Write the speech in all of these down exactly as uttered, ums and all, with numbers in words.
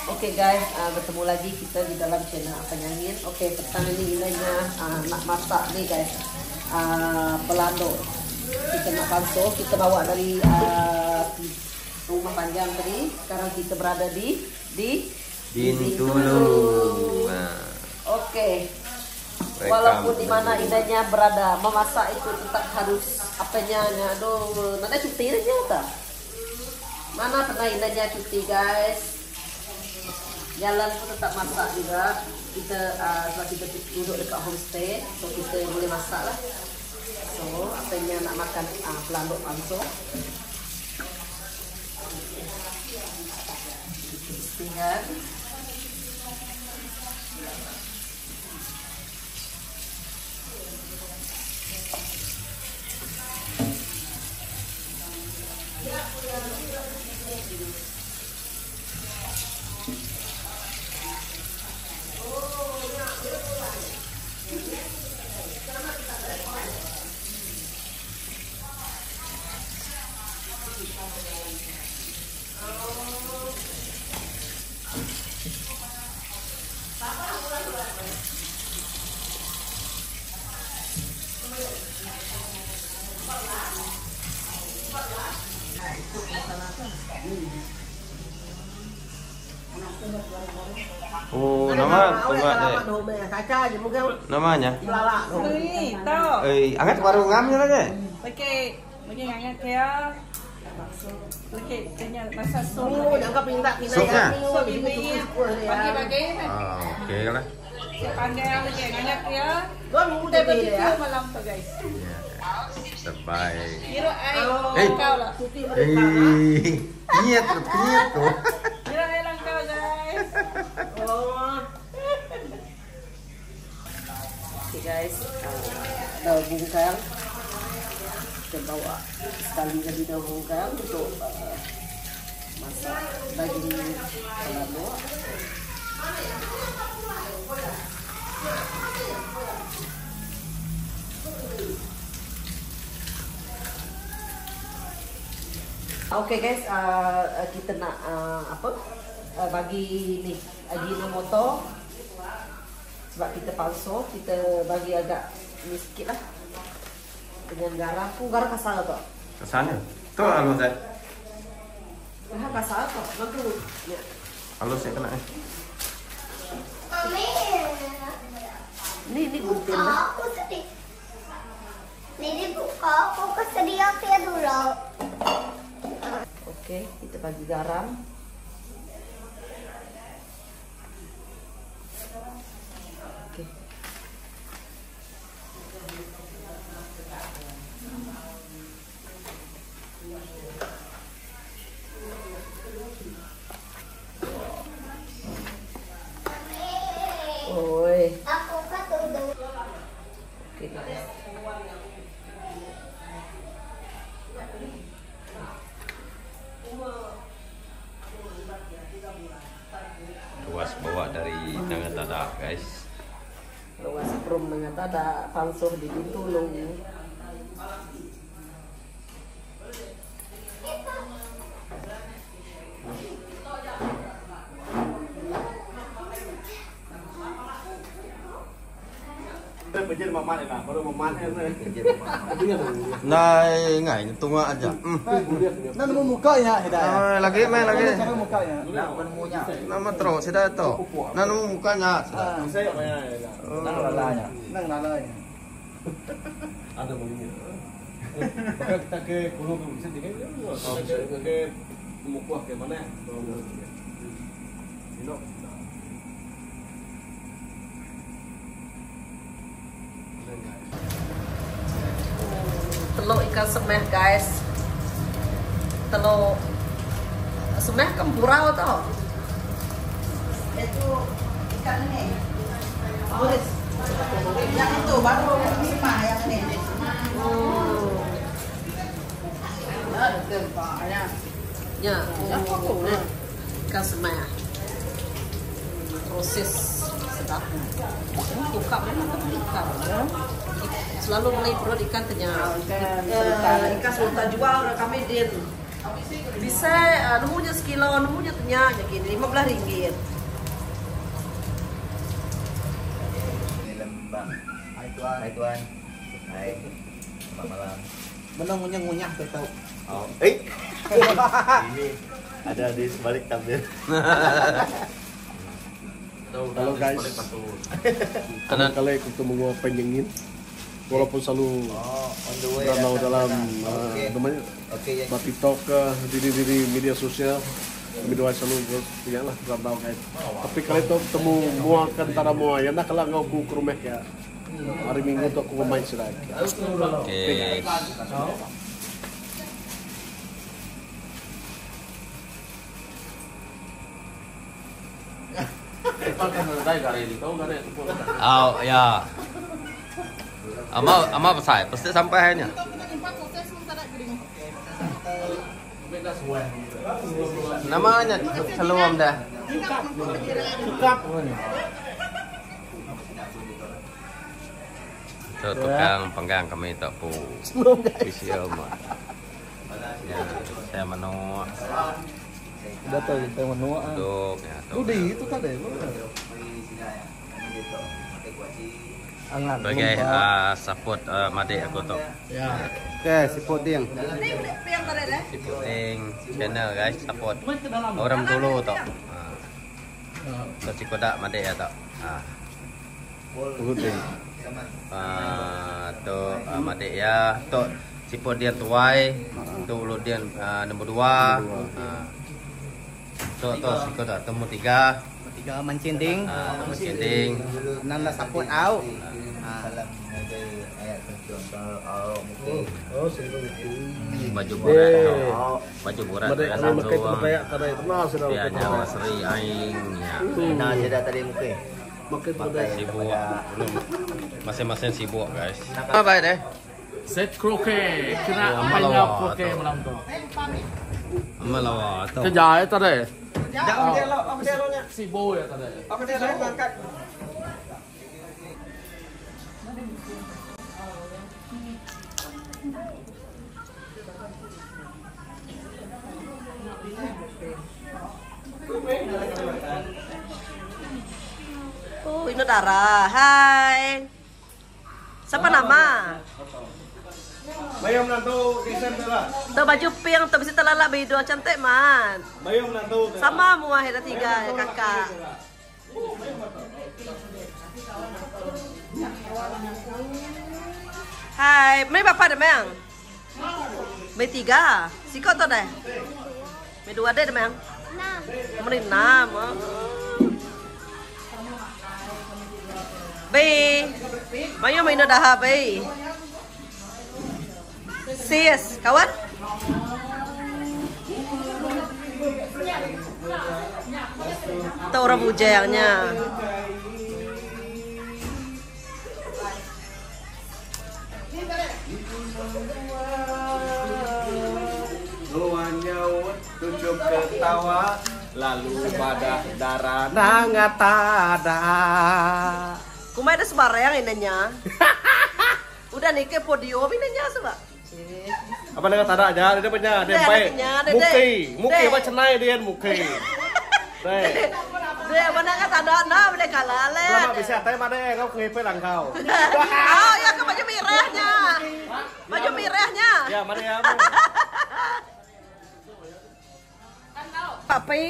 Oke okay guys, uh, bertemu lagi kita di dalam channel Apa Nyangin. Oke, okay, pertama ini Inanya uh, nak masak nih guys, uh, pelado. Kita nak panso, kita bawa dari uh, rumah panjang tadi. Sekarang kita berada di di Bintulu. Nah. Oke. Okay. Walaupun di mana Inanya berada, memasak itu tetap harus apanya, aduh, mana cuti aja tak? Mana pernah Inanya cuti guys? Jalan pun tetap masak juga. Kita uh, sebab kita duduk dekat homestay, so kita boleh masak lah. So apanya nak makan uh, pelado panso. Tinggal. Oh, nama tunggu deh. Namanya? Ui, tahu. Eh, angkat warung ngamnya lagi. Pakai, pakai angkat ya. Pakai kenya rasa sup. Oh, jangan pindah pindah. Supnya? Sup ini. Bagi-bagi. Ah, oke lah. Pandai lagi angkat ya. Dua minggu Kita tadi ya. begitu malam tuh guys. Terbaik. Kira ai Eh. kau lah. Eh, niat tuh, niat tuh. Kira ai lang kau guys. Oh. Oke guys, uh, daun bungkang kita bawa sekali lagi daun bungkang untuk uh, masak daging pelado. Oke okay guys, uh, kita nak uh, apa? Uh, bagi ni Ajinomoto. Sebab kita palsu, kita bagi agak ni sikit lah. Dengan garam. Pun garam kasar tak? Kesannya? Tuh halus deh. Ah, kasar tak? Bagus. Ya. Halus ya kena eh. Ni ni gunting lah. Aku sedih. Ini buka, aku kesedia kayak dulu. Oke, kita bagi garam. Oke. Oi. Aku ketuduh. Oke guys. Ruas bawa dari Nangatada guys. Luas prum Nangatada, pansuh di Bintulung. Nah, ngai tunggu aja. Hmm. Nah, nemu mukanya hidayah. Ah, lagi main lagi. Nemu mukanya. Nah, penemunya. Nama terus sudah tuh. Nah, nemu mukanya. Ah, nang lalanya. Nang lalanya. Ada begini. Maka kita ke kuno ke bisa dikit ya. Ke ke mukuah ke mana? Ini. Telur ikan semeh guys. Telur semeh kempurau tau. Itu ikan ini. Tulis. Yang itu baru semah yang ini. Hmm. Ada tempatnya. Ya, oh, ikan semeh. Proses sedap. Buka memang ikan. Selalu mulai perut ikan kenyang. Ikan sultan jual kami din. Bisa, uh, nemunya sekilo, nemunya tenyak gini, lima belas ringgit. Ini lembang. Hai tuan. Hai tuan. Hai. Selamat malam. Benar ngunyah-ngunyah tuh tahu. Oh, eh. Ini ada di sebalik tabir. Halo guys. Karena kali ketemu gua penyengin. Walaupun selalu Oh, on the way. danau dalam Oke. uh, namanya Oke ya. Batik Talk uh, di, di, di, di media sosial. Media selalu ya lah danau guys. Tapi kali itu ketemu mua kan tara mua ya nak kalau ngau ku ke rumah ya. Hari Minggu tuh aku main sudah. Oke. Oh ya. Ama ama besar, pasti sampai hanya. Namanya seluam dah. Tuh tukang penggang kami tak pu. Visual mah. Ya, saya menua. Udah tahu saya menua. Tuh, ya, Udah itu tadi. Angan. Sebagai uh, support uh, Madik aku tuh. Ya. Oke, support dia. Si Puting channel guys, support. Orang dulu tuh. Ah. Tuh si kodak Madik ya tuh. Ah. Puting. Ah, tuh uh, Madik ya. Tuh support dia tuai. Tuh ulu dia uh, nombor dua. Ah. Tuh tuh si kodak temu tiga. Tiga mancinding. Ah, temu cending. Nanda support out. Salam sebagai ayat contoh oh mungkin. Oh, saya Baju borat tuh. Baju borat Madik kan kami makai tuh. kayak kada kenal sudah. Dia nyawa seri aing ya. Nah, saya tadi mungkin. Makai pada Sibuk belum. Masing-masing sibuk guys. Apa baik deh? Set kroke, kena Oh, apa malam yang awak kroke tu. malam tu? Melawa tuh. Kerja ya tadi. Jauh dia lo, apa dia lo nya? Sibo ya tadi. Apa dia lo berangkat? Oh, ini Dara. Hai. Siapa nama? Bayam nanto desain lah. Tuh baju pink, tuh bisa terlalak bedo cantik man. Bayam nanto. Sama mu akhirnya tiga ya kakak. Hai, may bapak ada memang? May tiga. Siko to deh. May dua deh memang. Enam. May enam. Oh. Bay. Mayo may dah bay. Sis, kawan? Itu orang bujangnya. Luan nyaut, tunjuk ketawa, lalu pada darah nangatada. Kumai ada sebarang inanya. Udah nih ke podium inanya sebab. Apa dengan tada aja? Dia punya, dia Dek, baik. adiknya, Dek, Muki, Dek. muki Dek. apa cenai dia muki. Dek. Dia mana kan ada nah boleh kalah le. Selamat bisa teh mana kau ngepe lang kau. Oh ya ke baju merahnya. Baju merahnya. Ya mana ya? Pak Pi.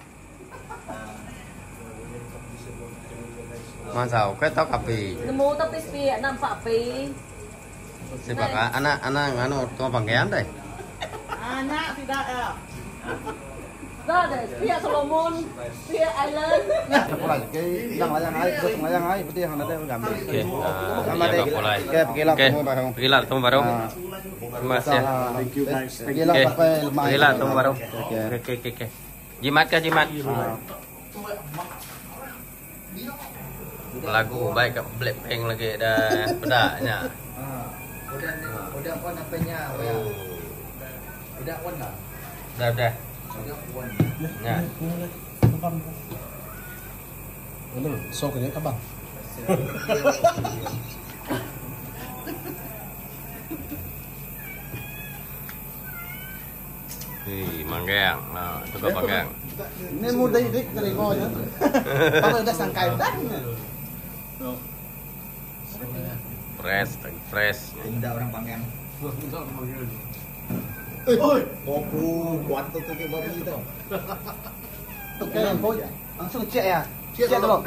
Masau ke tau kapi. Nemu tapi pi nampak Pi. Sebab anak-anak anu tukang pakaian deh. Anak tidak ya. Dah deh, pihak Solomon, pihak Island. Mulai, cái đang lại ai, terus layang ai, berarti yang ada udah ambil. Oke, Sama nah, deh. ya mulai. Oke, pergilah Oke, temu bareng. pergilah temu baru. Nah, Terima kasih. ya. Thank you guys. Pergilah Oke, sampai lemah. pergilah temu baru. Oke. Oke, oke, oke. Jimat kah jimat? Lagu baik ke Blackpink lagi dah pedaknya. Udah udah pun apanya? Udah pun lah. Dah dah. Udah pun. Ya. Anu, soknya abang. Hei, manggang. Nah, itu kau manggang. Ini mudah dik dari kau ya. Kalau udah sangkai dah. Fresh, fresh. Tidak orang panggang. Oi, kopu kuat tuh kayak babi itu. Oke, langsung cek ya. Cek dulu.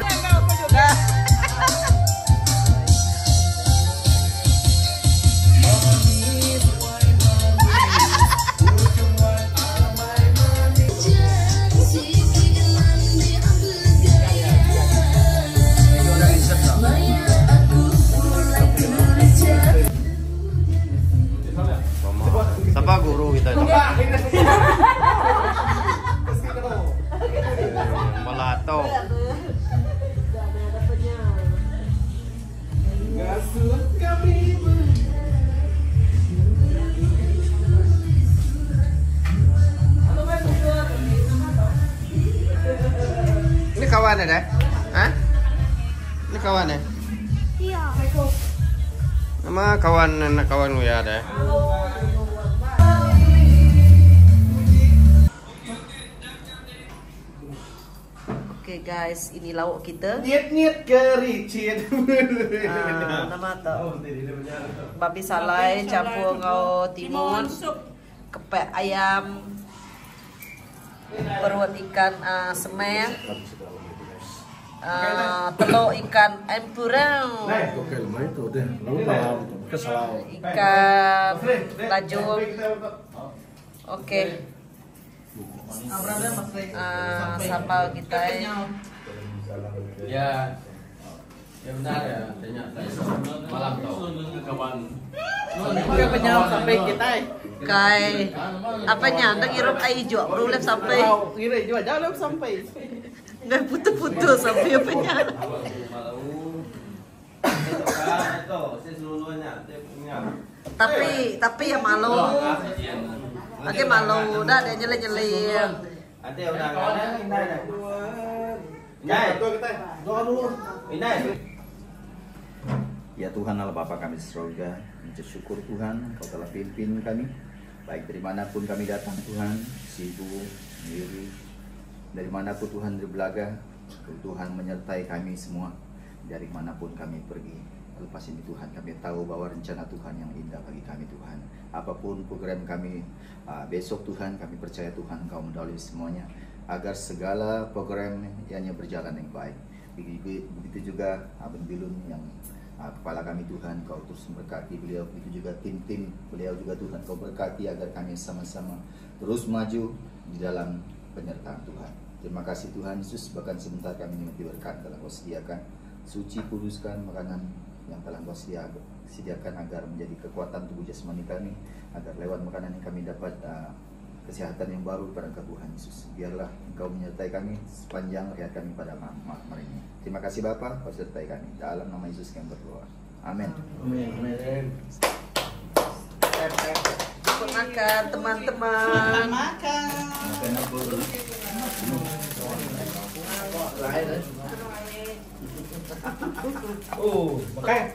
Siapa guru kita itu? Melato. Ini kawan ya, deh? Hah? Ini kawan ya? Iya. Nama kawan kawan ya, deh? Oke guys, ini lauk kita. Nyet-nyet kericit. Ah, nama tu. Babi salai campur ngau timun, kepek ayam, perut ikan uh, semen, uh, telur ikan empurang, Oke, lumayan tuh deh. Lalu malam kesalau. ikan lajur. Oke. Uh, sambal kita Ya. Ya benar ya, tanya malam tau. Kawan. Bukan penyam sampai kita. kai apanya ndak ngirup air hijau boleh sampai Kira juga jauh sampai. nggak putus-putus sampai apanya. Tapi tapi ya malu. Oke malu, dah dia nyelin-nyelin. Ada undangannya, Indah. Indah. Ya Tuhan Allah Bapa kami di surga, bersyukur Tuhan Kau telah pimpin kami, baik dari manapun kami datang Tuhan, sibuk, sendiri, dari manapun Tuhan berbelaga, Tuhan menyertai kami semua, dari manapun kami pergi. Lepas ini Tuhan kami tahu bahwa rencana Tuhan yang indah bagi kami Tuhan. Apapun program kami uh, besok Tuhan, kami percaya Tuhan Kau mendahului semuanya, agar segala program yang berjalan yang baik. Begitu juga Abang Bilun yang uh, kepala kami Tuhan, Kau terus memberkati beliau. Begitu juga tim-tim beliau juga Tuhan, Kau berkati agar kami sama-sama terus maju di dalam penyertaan Tuhan. Terima kasih Tuhan Yesus, bahkan sebentar kami menikmati berkat telah Kau sediakan. Suci kuduskan makanan yang telah Kau sediakan agar menjadi kekuatan tubuh jasmani kami, agar lewat makanan yang kami dapat uh, kesehatan yang baru pada Tuhan Yesus. Biarlah Engkau menyertai kami sepanjang hayat kami pada hari ini. Terima kasih Bapa, Kau sertai kami. Dalam nama Yesus kami berdoa. Amin. Amin. Ikut makan teman-teman. Makan. Oh, makai.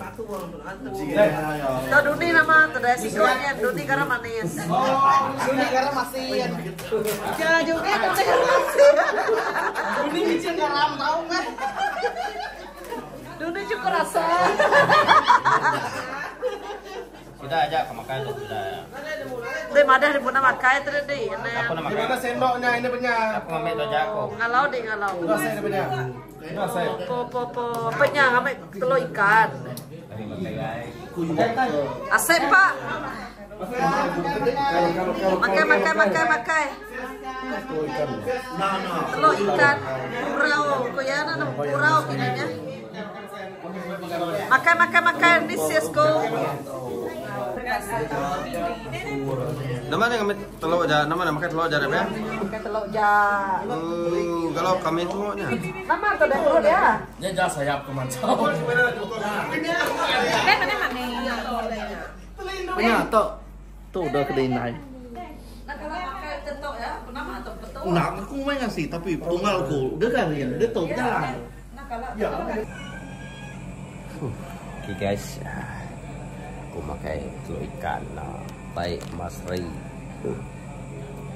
Tuh Duni nama, tuh dari sikonya Duni karena manis. Oh, Duni karena masih. Ya juga Duni karena masih. Duni micin garam tahu nggak? Duni cukup rasa. Kita ajak ke makan tuh sudah. Deh madah di mana makai tadi deh. Aku nama Di mana sendoknya ini punya? Aku ngambil tuh ajak aku. Ngalau deh ngalau. Dua saya punya. Dua saya. Po po po apanya ngambil telur ikan. Kami pakai guys. Asep pak. Makai makai makai makai. Telur ikan purau, kuyana nama purau gininya. Makai makai makai di Cisco. Nama ni kami telur aja, nama nama makan telur aja ya. Makai telur ja. Hmm, kalau kami telurnya. Nama tu dah telur dia. Dia dah sayap ke mancau. Punya tok. Tuh udah kedai naik. Nak kalau makai tetok ya, nama tu betul. Nak aku main ngasih tapi tunggal aku. Dia kan dia dia tahu jalan. Nak kalau Ya. Oke guys, aku pakai telur ikan, nah, baik Mas Ray.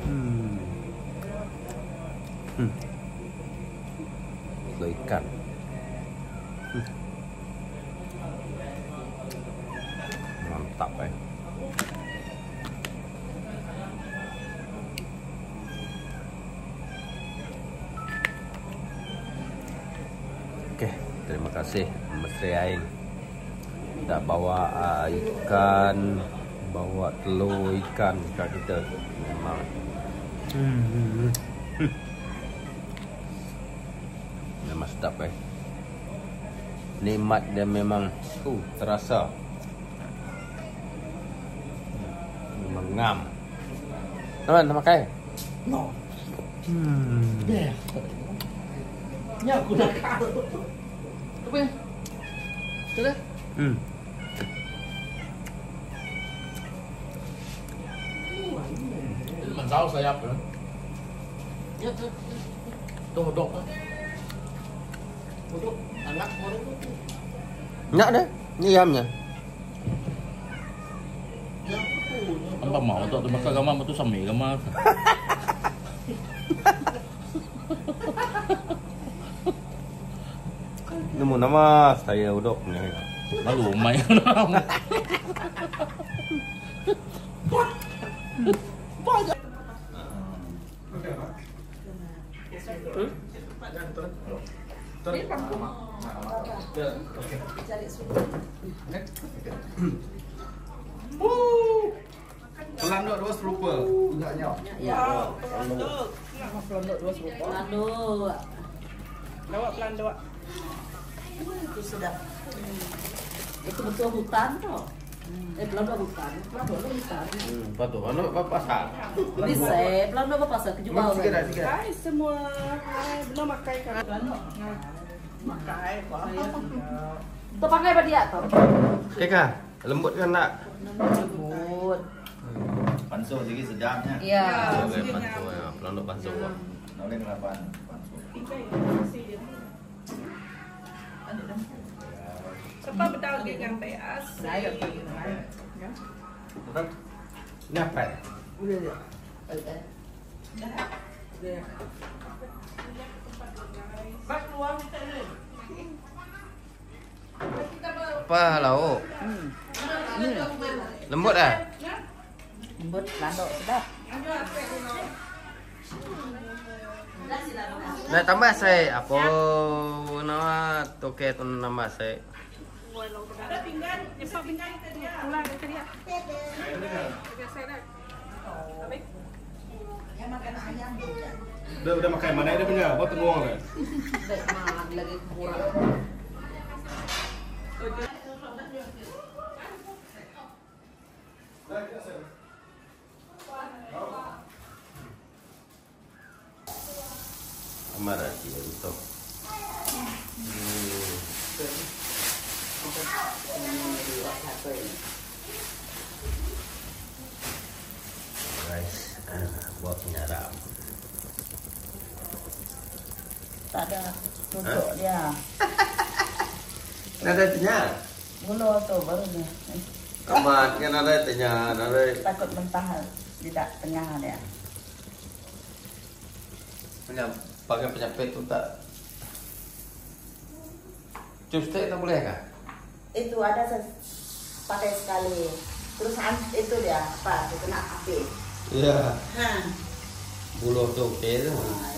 Hmm. Hmm. Lo ikan. Hmm. Mantap eh. Oke, terima kasih Mas Ain. Kita bawa uh, ikan, bawa telur ikan kat kita. Memang hmm. Memang sedap eh. Nikmat dia memang uh, terasa. Memang ngam. Teman, nak makan? No. Hmm. Deh. Nya aku dah kau. Apa ya? Sudah? Hmm. Mình rau sayap nữa. Ya, tu. Tuh, dok. Dok, anak orang tu. Nak dah. Ni ayamnya. Apa mau tu makan gamam tu sami gamam. Nemu nama saya udok ni. Lalu main. Pelanduk dua serupa. Ya. Pelanduk dua serupa. Pelanduk. Lawak pelanduk. Itu sedap. Itu betul hutan tu. Eh, pelanduk hutan. Pelanduk hutan. Hmm, patut. Anak apa pasal? Bisa, pelanduk apa pasal kejual. Sikit dah, sikit. Hai semua. Hai, belum makai kan? Pelanduk. Makai apa? Tu pakai apa dia tu? Okey kah? Lembut kan nak? Lembut. Panso sikit sedapnya. Ya. Okey, panso ya. Pelanduk panso. Noleng lapan panso. Siapa betul dengan P S? Saya tak tahu. Ni apa? Udah ya. Okey. Bak keluar kita ni. Apa lauk? Hmm. Lembut dah? Lembut, pelanduk sedap. Nak tambah saya apa nama toke tu nama saya. Ada pinggan, nyesal pinggan kita dia. Pulang ke dia. Biar saya dah. Habis. Yang makan ayam juga. Udah udah makan mana dia punya? Buat tengok kan. Baik, mah lagi kurang. Amarah dia itu. Guys, buat penyarap. Tak ada tutup dia. Ada tanya. Gula tu baru ni. Kamat kan ada tanya, ada. Takut mentah tidak tengah dia. Punya pakai penyapit tu tak. Cupstick tak boleh kah? Itu ada ses- pakai sekali. Terus an- itu dia apa? Dia kena api. Iya. Ha. Buluh tu okey tu. Ah,